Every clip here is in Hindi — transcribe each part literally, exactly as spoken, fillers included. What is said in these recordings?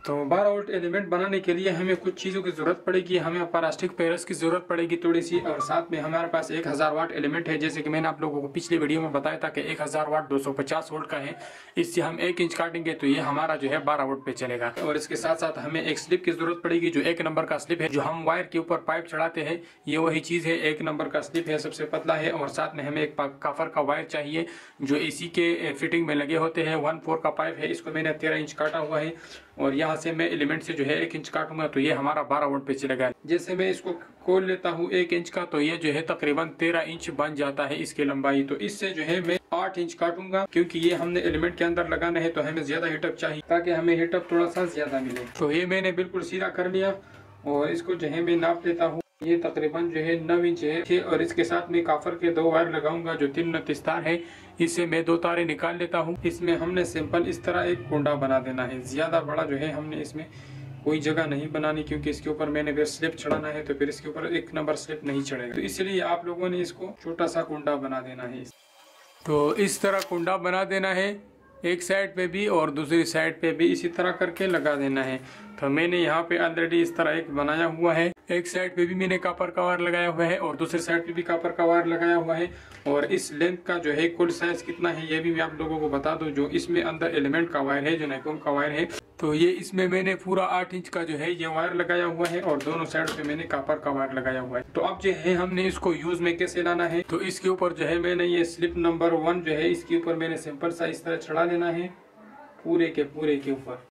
तो बारह वोल्ट एलिमेंट बनाने के लिए हमें कुछ चीज़ों की ज़रूरत पड़ेगी। हमें प्लास्टिक पेरस की ज़रूरत पड़ेगी थोड़ी सी, और साथ में हमारे पास एक हज़ार वाट एलिमेंट है। जैसे कि मैंने आप लोगों को पिछली वीडियो में बताया था कि एक हज़ार वाट दो सौ पचास वोल्ट का है। इससे हम एक इंच काटेंगे तो ये हमारा जो है बारह वोल्ट पे चलेगा। और इसके साथ साथ हमें एक स्लिप की ज़रूरत पड़ेगी, जो एक नंबर का स्लिप है, जो हम वायर के ऊपर पाइप चढ़ाते हैं। ये वही चीज़ है, एक नंबर का स्लिप है, सबसे पतला है। और साथ में हमें एक काफर का वायर चाहिए जो एसी के फिटिंग में लगे होते हैं। वन फोर का पाइप है, इसको मैंने तेरह इंच काटा हुआ है, और यहाँ से मैं एलिमेंट से जो है एक इंच काटूंगा तो ये हमारा बारह वोल्ट पे चलेगा। जैसे मैं इसको खोल लेता हूँ एक इंच का, तो ये जो है तकरीबन तेरह इंच बन जाता है इसकी लंबाई। तो इससे जो है मैं आठ इंच काटूंगा, क्योंकि ये हमने एलिमेंट के अंदर लगाना है तो हमें ज्यादा हीटअप चाहिए, ताकि हमें हीटअप थोड़ा सा ज्यादा मिले। तो ये मैंने बिल्कुल सीधा कर लिया, और इसको जो है मैं नाप लेता हूँ। ये तकरीबन जो है नौ इंच है, और इसके साथ में काफर के दो वायर लगाऊंगा जो तीन नतीस तार है। इससे मैं दो तारे निकाल लेता हूँ। इसमें हमने सिंपल इस तरह एक कुंडा बना देना है। ज्यादा बड़ा जो है हमने इसमें कोई जगह नहीं बनानी, क्योंकि इसके ऊपर मैंने फिर स्लिप चढ़ाना है, तो फिर इसके ऊपर एक नंबर स्लिप नहीं चढ़ेगा। तो इसलिए आप लोगों ने इसको छोटा सा कुंडा बना देना है। तो इस तरह कुंडा बना देना है, एक साइड पे भी और दूसरी साइड पे भी इसी तरह करके लगा देना है। तो मैंने यहाँ पे ऑलरेडी इस तरह एक बनाया हुआ है। एक साइड पे भी मैंने कॉपर का वायर लगाया हुआ है, और दूसरी साइड पे भी कॉपर का वायर लगाया हुआ है। और इस लेंथ का जो है कुल साइज कितना है ये भी मैं आप लोगों को बता दूं। जो इसमें अंदर एलिमेंट का वायर है, जो नाइकोम का वायर है, तो ये इसमें मैंने पूरा आठ इंच का जो है ये वायर लगाया हुआ है, और दोनों साइड पे मैंने कॉपर का वायर लगाया हुआ है। तो अब जो है हमने इसको यूज में कैसे लाना है, तो इसके ऊपर जो है मैंने ये स्लिप नंबर वन जो है इसके ऊपर मैंने सिंपल सा इस तरह चढ़ा लेना है, पूरे के पूरे के ऊपर।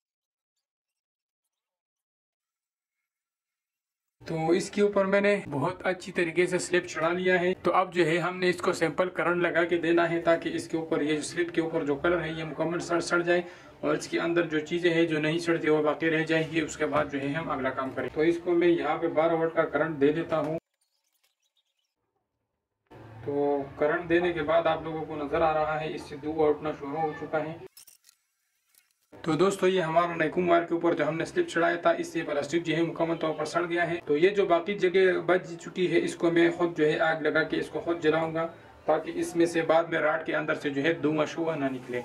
तो इसके ऊपर मैंने बहुत अच्छी तरीके से स्लिप चढ़ा लिया है। तो अब जो है हमने इसको सैंपल करंट लगा के देना है, ताकि इसके ऊपर ये स्लिप के ऊपर जो कलर है ये मुकम्मल सड़ सड़ जाए, और इसके अंदर जो चीजें हैं जो नहीं सड़ती वो बाकी रह जाएंगी। उसके बाद जो है हम अगला काम करें। तो इसको मैं यहाँ पे बारह वोल्ट का करंट दे देता हूँ। तो करंट देने के बाद आप लोगों को नजर आ रहा है इससे धुआं उठना शुरू हो चुका है। तो दोस्तों ये हमारा नाइकोम वायर के ऊपर जो हमने स्लिप चढ़ाया था, इससे प्लास्टिक जो है मुकम्मल तौर पर सड़ गया है। तो ये जो बाकी जगह बच चुकी है, इसको मैं खुद जो है आग लगा के इसको खुद जलाऊंगा, ताकि इसमें से बाद में राड के अंदर से जो है धुआं शुआ ना निकले।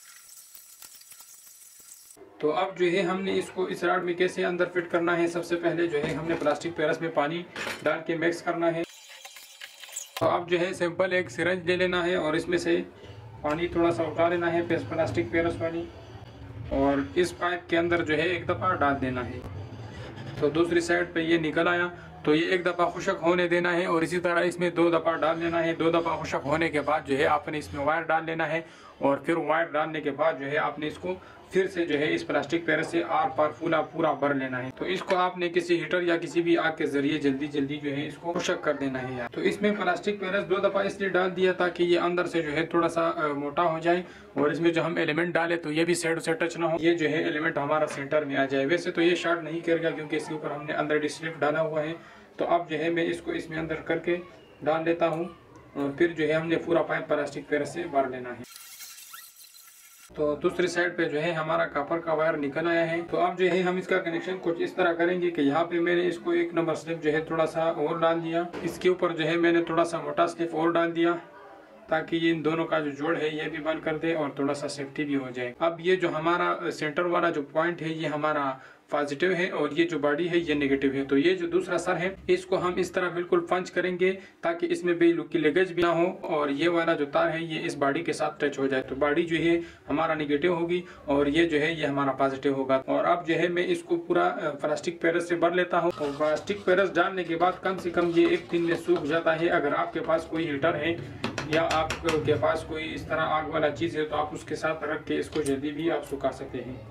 तो अब जो है हमने इसको इस राड में कैसे अंदर फिट करना है, सबसे पहले जो है हमने प्लास्टिक पेरस में पानी डाल के मिक्स करना है। तो अब जो है सिंपल एक सिरंज ले लेना है, और इसमें से पानी थोड़ा सा उठा लेना है प्लास्टिक पेरस पानी, और इस पाइप के अंदर जो है एक दफ़ा डाल देना है। तो दूसरी साइड पे ये निकल आया, तो ये एक दफ़ा खुशक होने देना है, और इसी तरह इसमें दो दफ़ा डाल लेना है। दो दफ़ा खुशक होने के बाद जो है आपने इसमें वायर डाल लेना है, और फिर वायर डालने के बाद जो है आपने इसको फिर से जो है इस प्लास्टिक पेरस से आर पार फूला पूरा भर लेना है। तो इसको आपने किसी हीटर या किसी भी आग के जरिए जल्दी जल्दी जो है इसको खुशक कर देना है यार। तो इसमें प्लास्टिक पेरस दो दफ़ा इसलिए डाल दिया ताकि ये अंदर से जो है थोड़ा सा मोटा हो जाए, और इसमें जो हम एलिमेंट डाले तो ये भी साइड से टच ना हो, ये जो है एलिमेंट हमारा सेंटर में आ जाए। वैसे तो ये शॉर्ट नहीं करेगा, क्योंकि इसके ऊपर हमने अंदर स्लिप डाला हुआ है। तो अब जो है मैं इसको इसमें अंदर करके डाल लेता हूँ, और फिर जो है हमने पूरा पाइप प्लास्टिक पेरस से भर लेना है। तो दूसरी साइड पे जो है हमारा कॉपर का वायर निकल आया है। तो अब जो है हम इसका कनेक्शन कुछ इस तरह करेंगे कि यहाँ पे मैंने इसको एक नंबर स्लिप जो है थोड़ा सा और डाल दिया, इसके ऊपर जो है मैंने थोड़ा सा मोटा स्लिप और डाल दिया, ताकि ये इन दोनों का जो जोड़ है ये भी बंद कर दे और थोड़ा सा सेफ्टी भी हो जाए। अब ये जो हमारा सेंटर वाला जो पॉइंट है ये हमारा पॉजिटिव है, और ये जो बॉडी है ये नेगेटिव है। तो ये जो दूसरा सर है इसको हम इस तरह बिल्कुल पंच करेंगे, ताकि इसमें भी लुक की लगेज भी ना हो, और ये वाला जो तार है ये इस बॉडी के साथ टच हो जाए। तो बॉडी जो है हमारा नेगेटिव होगी, और ये जो है ये हमारा पॉजिटिव होगा। और अब जो है मैं इसको पूरा प्लास्टिक पेरस से भर लेता हूँ, और प्लास्टिक पेरस डालने के बाद कम से कम ये एक दिन में सूख जाता है। अगर आपके पास कोई हीटर है या आपके पास कोई इस तरह आग वाला चीज है, तो आप उसके साथ रख के इसको जल्दी भी आप सुखा सकते हैं।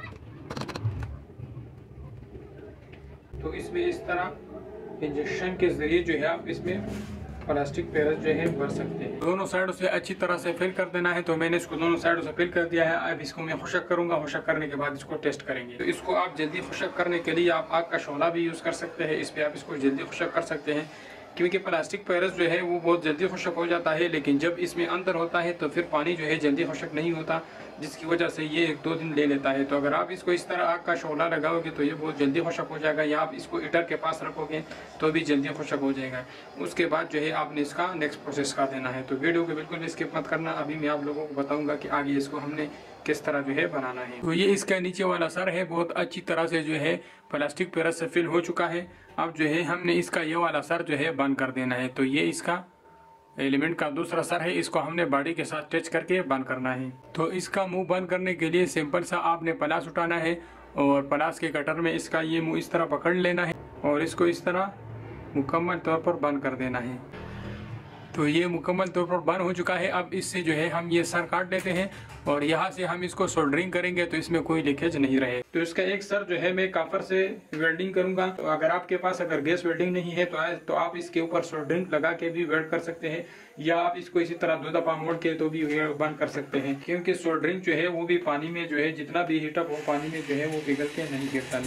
तो इसमें इस तरह इंजेक्शन के जरिए जो है आप इसमें प्लास्टिक पेरस जो है भर सकते हैं। दोनों साइडों से अच्छी तरह से फिल कर देना है। तो मैंने इसको दोनों साइडों से फिल कर दिया है। अब इसको मैं खुशक करूंगा, खुशक करने के बाद इसको टेस्ट करेंगे। तो इसको आप जल्दी खुशक करने के लिए आप आग का शोला भी यूज कर सकते हैं, इस पे आप इसको जल्दी खुशक कर सकते हैं, क्योंकि प्लास्टिक पेरस जो है वो बहुत जल्दी खुशक हो जाता है, लेकिन जब इसमें अंदर होता है तो फिर पानी जो है जल्दी खुशक नहीं होता। जिसकी वजह से ये एक दो दिन ले लेता है। तो अगर आप इसको इस तरह आग का शोला लगाओगे तो ये बहुत जल्दी खुशक हो जाएगा, या आप इसको हीटर के पास रखोगे तो भी जल्दी खुशक हो जाएगा। उसके बाद जो है आपने इसका नेक्स्ट प्रोसेस कर देना है। तो वीडियो को बिल्कुल भी स्किप मत करना, अभी मैं आप लोगों को बताऊँगा कि आगे इसको हमने किस तरह जो है बनाना है। तो ये इसका नीचे वाला सर है, बहुत अच्छी तरह से जो है प्लास्टिक पेरस से फिल हो चुका है। अब जो है हमने इसका ये वाला सर जो है बंद कर देना है। तो ये इसका एलिमेंट का दूसरा सर है, इसको हमने बॉडी के साथ टच करके बंद करना है। तो इसका मुंह बंद करने के लिए सिंपल सा आपने प्लास उठाना है और प्लास के कटर में इसका ये मुंह इस तरह पकड़ लेना है और इसको इस तरह मुकम्मल तौर पर बंद कर देना है। तो ये मुकम्मल तौर पर बंद हो चुका है। अब इससे जो है हम ये सर काट लेते हैं और यहाँ से हम इसको सोल्डरिंग करेंगे तो इसमें कोई लीकेज नहीं रहे। तो इसका एक सर जो है मैं कापर से वेल्डिंग करूंगा। तो अगर आपके पास अगर गैस वेल्डिंग नहीं है तो, तो आप इसके ऊपर सोल्डरिंग लगा के भी वेल्ड कर सकते हैं, या आप इसको इसी तरह दो दफा मोड़ के तो भी बंद कर सकते हैं, क्योंकि सोल्डरिंग जो है वो भी पानी में जो है जितना भी हीटअप हो पानी में जो है वो पिघल के नहीं गिरता।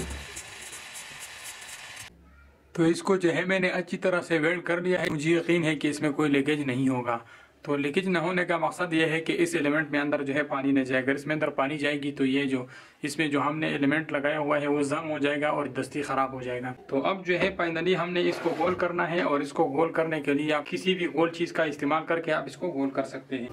तो इसको जो है मैंने अच्छी तरह से वेल्ड कर लिया है। मुझे यकीन है कि इसमें कोई लीकेज नहीं होगा। तो लीकेज न होने का मकसद यह है कि इस एलिमेंट में अंदर जो है पानी न जाए। अगर इसमें अंदर पानी जाएगी तो ये जो इसमें जो हमने एलिमेंट लगाया हुआ है वो जंग हो जाएगा और दस्ती खराब हो जाएगा। तो अब जो है फाइनली हमने इसको गोल करना है, और इसको गोल करने के लिए आप किसी भी गोल चीज़ का इस्तेमाल करके आप इसको गोल कर सकते हैं।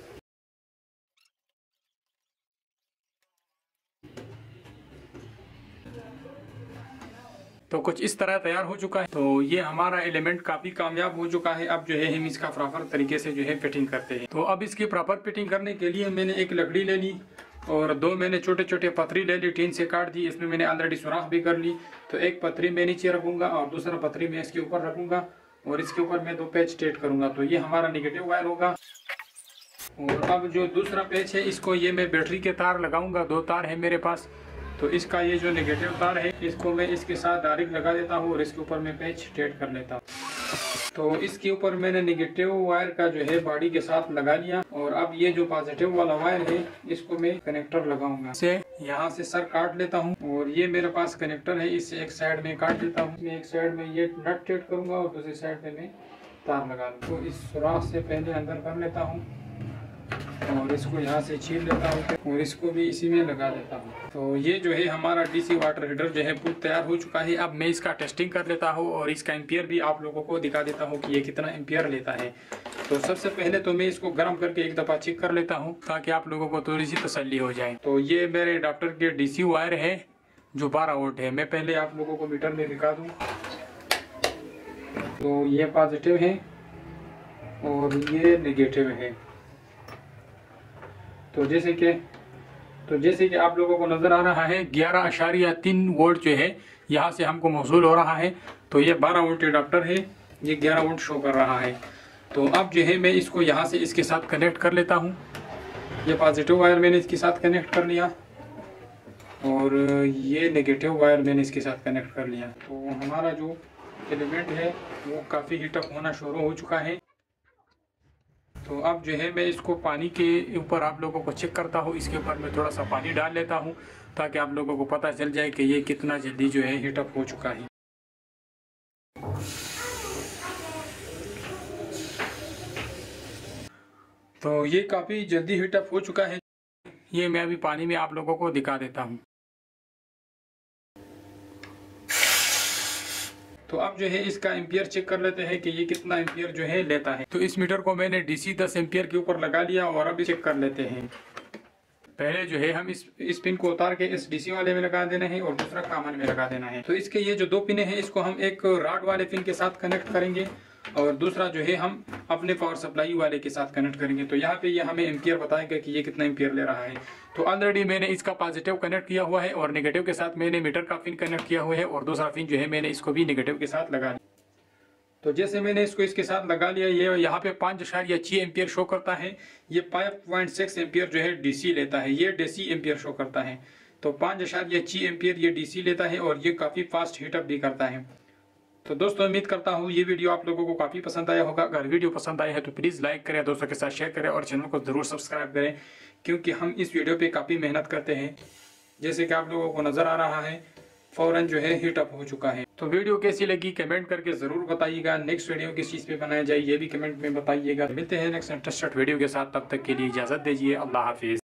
तो कुछ इस तरह तैयार हो चुका है। तो ये हमारा एलिमेंट काफी कामयाब हो चुका है। अब जो है हम इसका प्रॉपर तरीके से जो है फिटिंग करते हैं। तो अब इसकी प्रॉपर फिटिंग करने के लिए मैंने एक लकड़ी ले ली और दो मैंने छोटे छोटे पथरी ले ली, टीन से काट दी। इसमें मैंने ऑलरेडी सुराख भी कर ली। तो एक पथरी मैं नीचे रखूंगा और दूसरा पथरी मैं इसके ऊपर रखूंगा और इसके ऊपर मैं दो पेच स्ट्रेट करूंगा। तो ये हमारा नेगेटिव वायर होगा। और अब जो दूसरा पेच है इसको ये मैं बैटरी के तार लगाऊंगा, दो तार है मेरे पास। तो इसका ये जो नेगेटिव तार है इसको मैं इसके साथ डायरेक्ट लगा देता हूँ और इसके ऊपर मैं पेच स्ट्रेट कर लेता हूँ। तो इसके ऊपर मैंने नेगेटिव वायर का जो है बॉडी के साथ लगा लिया। और अब ये जो पॉजिटिव वाला वायर है इसको मैं कनेक्टर लगाऊंगा। इसे यहाँ से सर काट लेता हूँ और ये मेरे पास कनेक्टर है, इससे एक साइड में काट लेता हूँ। मैं एक साइड में ये नट सेट करूंगा और दूसरी साइड में मैं तार लगा लूँ। तो इस सुराख से पहले अंदर कर लेता हूँ और इसको यहाँ से छील लेता हूँ और इसको भी इसी में लगा देता हूँ। तो ये जो है हमारा डीसी वाटर हीटर जो है पूरा तैयार हो चुका है। अब मैं इसका टेस्टिंग कर लेता हूँ और इसका एम्पियर भी आप लोगों को दिखा देता हूँ कि ये कितना एम्पियर लेता है। तो सबसे पहले तो मैं इसको गर्म करके एक दफ़ा चेक कर लेता हूँ ताकि आप लोगों को थोड़ी सी तसल्ली हो जाए। तो ये मेरे अडाप्टर के डीसी वायर है जो बारह वोल्ट है। मैं पहले आप लोगों को मीटर में दिखा दूँ। तो ये पॉजिटिव है और ये नेगेटिव है। तो जैसे कि तो जैसे कि आप लोगों को नजर आ रहा है ग्यारह अशारिया तीन वोल्ट जो है यहाँ से हमको मौसूल हो रहा है। तो ये बारह वोल्ट एडाप्टर है, ये ग्यारह वोल्ट शो कर रहा है। तो अब जो है मैं इसको यहाँ से इसके साथ कनेक्ट कर लेता हूँ। ये पॉजिटिव वायर मैंने इसके साथ कनेक्ट कर लिया और ये नेगेटिव वायर मैंने इसके साथ कनेक्ट कर लिया। तो हमारा जो एलिमेंट है वो काफ़ी हीटअप होना शुरू हो चुका है। तो अब जो है मैं इसको पानी के ऊपर आप लोगों को चेक करता हूँ। इसके ऊपर मैं थोड़ा सा पानी डाल लेता हूँ ताकि आप लोगों को पता चल जाए कि ये कितना जल्दी जो है हीटअप हो चुका है। तो ये काफ़ी जल्दी हीटअप हो चुका है। ये मैं अभी पानी में आप लोगों को दिखा देता हूँ। तो अब जो है इसका एम्पियर चेक कर लेते हैं कि ये कितना एम्पियर जो है लेता है। तो इस मीटर को मैंने डीसी दस एम्पियर के ऊपर लगा लिया और अब चेक कर लेते हैं। पहले जो है हम इस इस पिन को उतार के इस डीसी वाले में लगा देना है और दूसरा कॉमन में लगा देना है। तो इसके ये जो दो पिने हैं इसको हम एक रॉड वाले पिन के साथ कनेक्ट करेंगे और दूसरा जो है हम अपने पावर सप्लाई वाले के साथ कनेक्ट करेंगे। तो यहाँ पे ये हमें एम्पियर बताएगा कि ये कितना एम्पियर ले रहा है। तो ऑलरेडी मैंने इसका पॉजिटिव कनेक्ट किया हुआ है और नेगेटिव के साथ मैंने मीटर का पिन कनेक्ट किया हुआ है और दूसरा पिन जो है मैंने इसको भी नेगेटिव के साथ लगा लिया। तो जैसे मैंने इसको इसके साथ लगा लिया, ये यहाँ पे पाँच अशारिया छः एम्पियर शो करता है। ये फाइव पॉइंट सिक्स एम्पियर जो है डीसी लेता है, ये डीसी एम्पियर शो करता है। तो पाँच अशारिया छः एम्पियर ये डीसी लेता है और ये काफ़ी फास्ट हीटअप भी करता है। तो दोस्तों उम्मीद करता हूँ ये वीडियो आप लोगों को काफ़ी पसंद आया होगा। अगर वीडियो पसंद आया है तो प्लीज़ लाइक करें, दोस्तों के साथ शेयर करें और चैनल को ज़रूर सब्सक्राइब करें, क्योंकि हम इस वीडियो पे काफ़ी मेहनत करते हैं। जैसे कि आप लोगों को नज़र आ रहा है फौरन जो है हीटअप हो चुका है। तो वीडियो कैसी लगी कमेंट करके ज़रूर बताइएगा। नेक्स्ट वीडियो किस चीज़ पे बनाया जाए ये भी कमेंट में बताइएगा। मिलते हैं नेक्स्ट इंटरेस्टेड वीडियो के साथ, तब तक के लिए इजाज़त दीजिए। अल्लाह हाफिज़।